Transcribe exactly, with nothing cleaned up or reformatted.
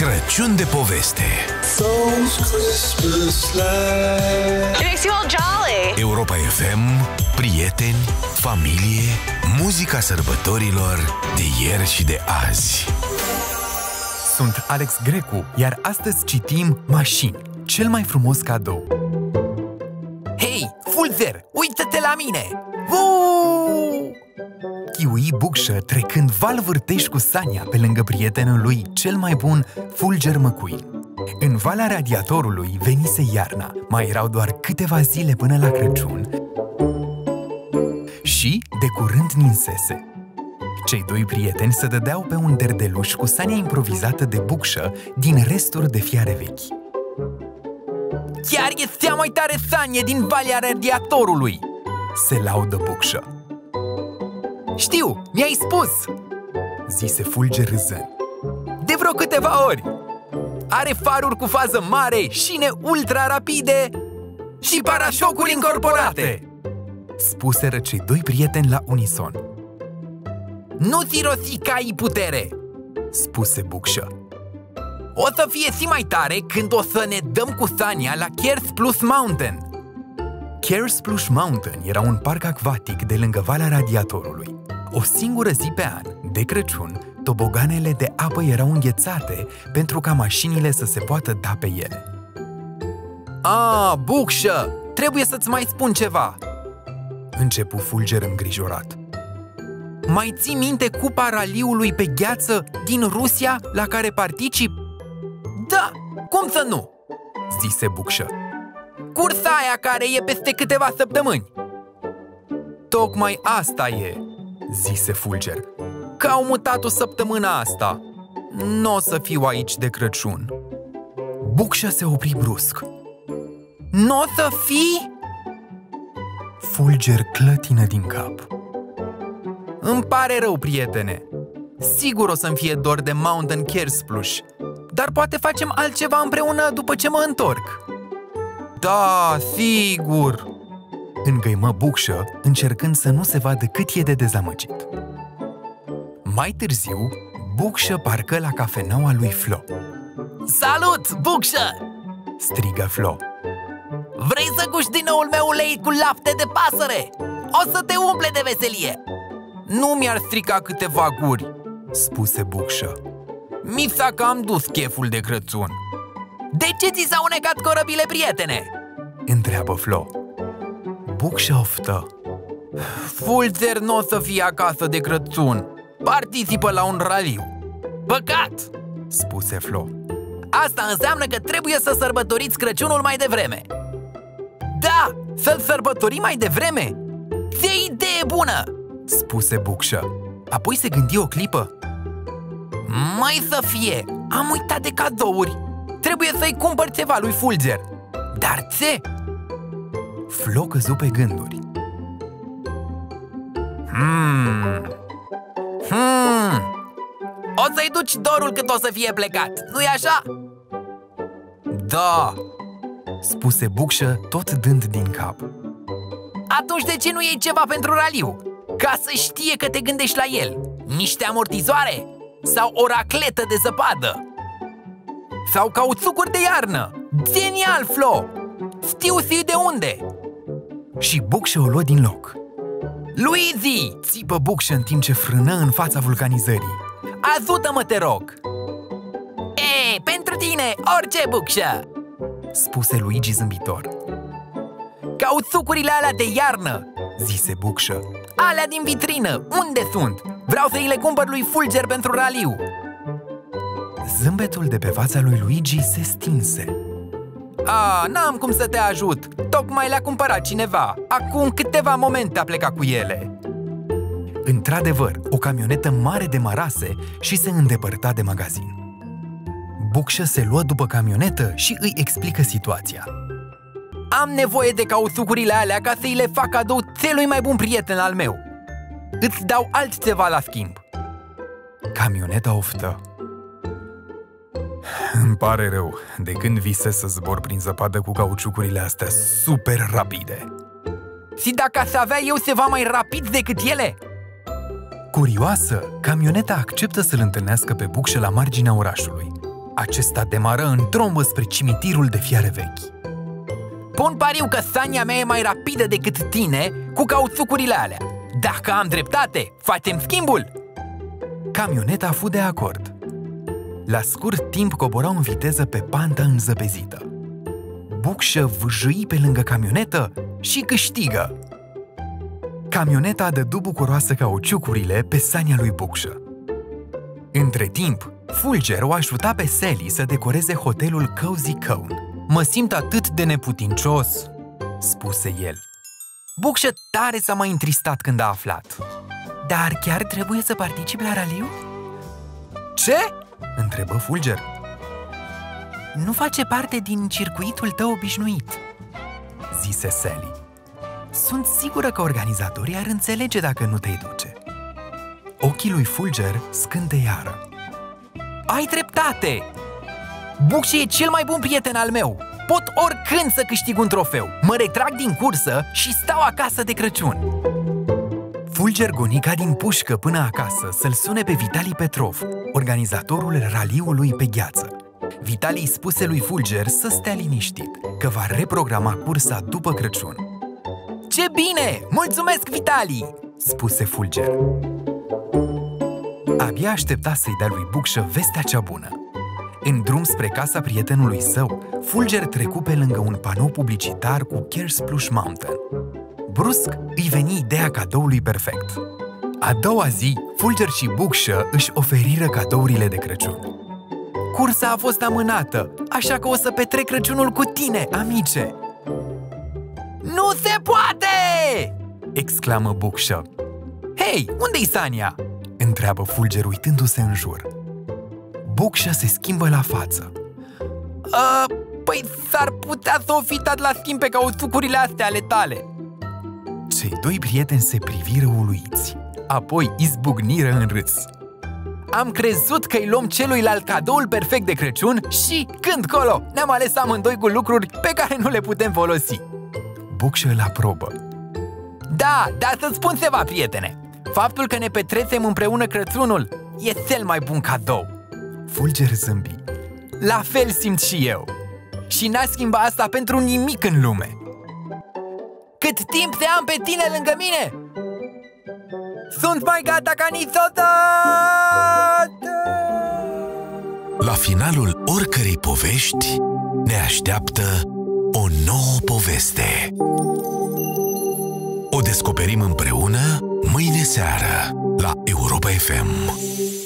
Crăciun de poveste. It makes you all jolly. Europa F M, prieteni, familie, muzica sărbătorilor de ieri și de azi. Sunt Alex Grecu, iar astăzi citim Mașini, cel mai frumos cadou. Hei, Fulger, uită-te la mine! Uuu! Chiui Bucșă trecând val vârteș cu Sania pe lângă prietenul lui cel mai bun, Fulger McQueen. În Valea Radiatorului venise iarna, mai erau doar câteva zile până la Crăciun și de curând ninsese. Cei doi prieteni se dădeau pe un derdeluș cu Sania improvizată de Bucșă din resturi de fiare vechi. Chiar e cea mai tare Sanie din Valea Radiatorului, se laudă Bucșă. Știu, mi-ai spus, zise Fulger râzând. De vreo câteva ori. Are faruri cu fază mare, șine ultra rapide și parașocuri incorporate, spuseră cei doi prieteni la unison. Nu-ți rosi că ai putere, spuse Bucșă. O să fie și mai tare când o să ne dăm cu Sania la Kersplash Mountain. Kersplash Mountain era un parc acvatic de lângă Valea Radiatorului. O singură zi pe an, de Crăciun, toboganele de apă erau înghețate pentru ca mașinile să se poată da pe ele. A, Bucșă, trebuie să-ți mai spun ceva, începu Fulger îngrijorat. Mai ții minte cupa raliului pe gheață din Rusia la care particip? Da, cum să nu? Zise Bucșă. Cursa aia care e peste câteva săptămâni. Tocmai asta e, zise Fulger, că au mutat-o săptămâna asta. N-o să fiu aici de Crăciun. Bucșă se opri brusc. N-o să fii? Fulger clătină din cap. Îmi pare rău, prietene. Sigur o să-mi fie dor de Mountain Kersplash, dar poate facem altceva împreună după ce mă întorc. Da, sigur, îngăimă Bucșă, încercând să nu se vadă cât e de dezamăgit. Mai târziu, Bucșă parcă la cafeneaua lui Flo. Salut, Bucșă! Strigă Flo. Vrei să guși din noul meu ulei cu lapte de pasăre? O să te umple de veselie! Nu mi-ar strica câteva guri, spuse Bucșă. Mi s-a cam dus cheful de Crăciun. De ce ți s-au necat corăbile, prietene? Întreabă Flo. Bucșă oftă. Fulger n-o să fie acasă de Crăciun. Participă la un raliu. Păcat, spuse Flo. Asta înseamnă că trebuie să sărbătoriți Crăciunul mai devreme. Da, să-l sărbătorim mai devreme? Ce idee bună, spuse Bucșă. Apoi se gândi o clipă. Mai să fie, am uitat de cadouri. Trebuie să-i cumpăr ceva lui Fulger. Dar ce? Flo căzu pe gânduri. Hmm. Hmm. O să-i duci dorul cât o să fie plecat, nu-i așa? Da, spuse Bucșă, tot dând din cap. Atunci de ce nu iei ceva pentru raliu? Ca să știe că te gândești la el. Niște amortizoare? Sau o racletă de zăpadă? Sau cauțucuri de iarnă? Genial, Flo! Știu și de unde! Și Bucșă o luă din loc. Luizi! Țipă Bucșă în timp ce frână în fața vulcanizării. Ajută-mă, te rog! E, pentru tine, orice, Bucșă! Spuse Luigi zâmbitor. Cauțucurile alea de iarnă, zise Bucșă. Alea din vitrină, unde sunt? Vreau să îi le cumpăr lui Fulger pentru raliu. Zâmbetul de pe fața lui Luigi se stinse. A, n-am cum să te ajut. Tocmai le-a cumpărat cineva. Acum câteva momente a plecat cu ele. Într-adevăr, o camionetă mare demarase și se îndepărta de magazin. Bucșă se luă după camionetă și îi explică situația. Am nevoie de cauțucurile alea ca să-i le fac cadou celui mai bun prieten al meu. Îți dau altceva la schimb. Camioneta oftă. Îmi pare rău, de când visez să zbor prin zăpadă cu cauciucurile astea super rapide. Și dacă să avea eu ceva mai rapid decât ele? Curioasă, camioneta acceptă să-l întâlnească pe Bucșă la marginea orașului. Acesta demară în trombă spre cimitirul de fiare vechi. Pun pariu că Sania mea e mai rapidă decât tine cu cauțucurile alea. Dacă am dreptate, facem schimbul! Camioneta a fost de acord. La scurt timp coborau în viteză pe pantă înzăpezită. Bucșă vâjâi pe lângă camionetă și câștigă. Camioneta dădu bucuroasă cauciucurile pe Sania lui Bucșă. Între timp, Fulger o ajuta pe Sally să decoreze hotelul Cozy Cone. Mă simt atât de neputincios, spuse el. Bucșă tare s-a mai întristat când a aflat. Dar chiar trebuie să participi la raliu? Ce? Întrebă Fulger. Nu face parte din circuitul tău obișnuit, zise Sally. Sunt sigură că organizatorii ar înțelege dacă nu te-ai duce. Ochii lui Fulger scânteiară. Ai dreptate! Bucșă e cel mai bun prieten al meu. Pot oricând să câștig un trofeu. Mă retrag din cursă și stau acasă de Crăciun. Fulger gonica din pușcă până acasă să-l sune pe Vitali Petrov, organizatorul raliului pe gheață. Vitali îi spuse lui Fulger să stea liniștit, că va reprograma cursa după Crăciun. Ce bine! Mulțumesc, Vitali! Spuse Fulger. Abia aștepta să-i dea lui Bucșă vestea cea bună. În drum spre casa prietenului său, Fulger trecu pe lângă un panou publicitar cu Kerspush Mountain. Brusc îi veni ideea cadoului perfect. A doua zi, Fulger și Bucșă își oferiră cadourile de Crăciun. Cursa a fost amânată, așa că o să petrec Crăciunul cu tine, amice! Nu se poate! Exclamă Bucșă. Hei, unde-i Sania? Întreabă Fulger uitându-se în jur. Bucșă se schimbă la față. A, păi s-ar putea să o fi dat la schimb pe cauțucurile astea ale tale. Cei doi prieteni se priviră uluiți, apoi izbucniră în râs. Am crezut că îi luăm celuilalt cadoul perfect de Crăciun și, când colo, ne-am ales amândoi cu lucruri pe care nu le putem folosi. Bucșă îl aprobă. Da, dar să-ți spun ceva, prietene. Faptul că ne petrecem împreună Crăciunul e cel mai bun cadou. Fulger zâmbi. La fel simt și eu. Și n-aș schimba asta pentru nimic în lume. Cât timp te am pe tine lângă mine, sunt mai gata ca niciodată! La finalul oricărei povești ne așteaptă o nouă poveste. O descoperim împreună mâine seară la Europa F M.